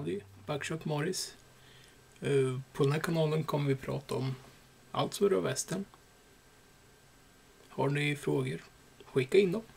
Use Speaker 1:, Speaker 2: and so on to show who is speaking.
Speaker 1: howdy, Buckshot Morris. På den här kanalen kommer vi prata om allt som rör västern. Har ni frågor, skicka in dem.